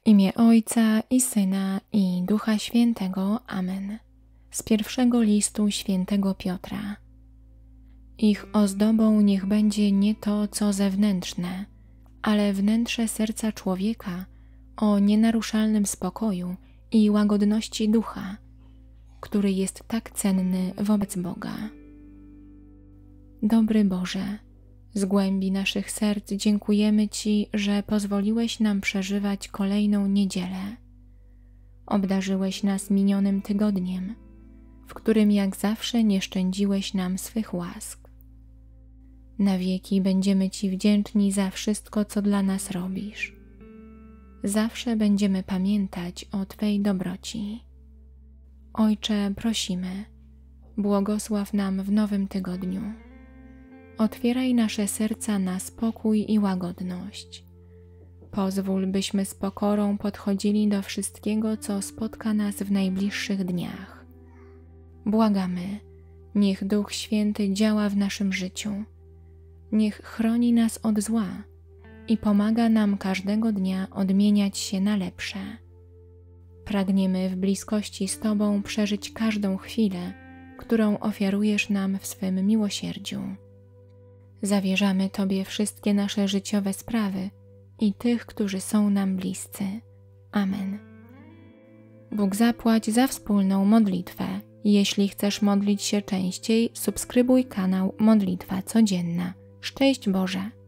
W imię Ojca i Syna i Ducha Świętego. Amen. Z pierwszego listu świętego Piotra. Ich ozdobą niech będzie nie to, co zewnętrzne, ale wnętrze serca człowieka o nienaruszalnym spokoju i łagodności ducha, który jest tak cenny wobec Boga. Dobry Boże, z głębi naszych serc dziękujemy Ci, że pozwoliłeś nam przeżywać kolejną niedzielę. Obdarzyłeś nas minionym tygodniem, w którym jak zawsze nie szczędziłeś nam swych łask. Na wieki będziemy Ci wdzięczni za wszystko, co dla nas robisz. Zawsze będziemy pamiętać o Twej dobroci. Ojcze, prosimy, błogosław nam w nowym tygodniu. Otwieraj nasze serca na spokój i łagodność. Pozwól, byśmy z pokorą podchodzili do wszystkiego, co spotka nas w najbliższych dniach. Błagamy, niech Duch Święty działa w naszym życiu. Niech chroni nas od zła i pomaga nam każdego dnia odmieniać się na lepsze. Pragniemy w bliskości z Tobą przeżyć każdą chwilę, którą ofiarujesz nam w swym miłosierdziu. Zawierzamy Tobie wszystkie nasze życiowe sprawy i tych, którzy są nam bliscy. Amen. Bóg zapłać za wspólną modlitwę. Jeśli chcesz modlić się częściej, subskrybuj kanał Modlitwa Codzienna. Szczęść Boże!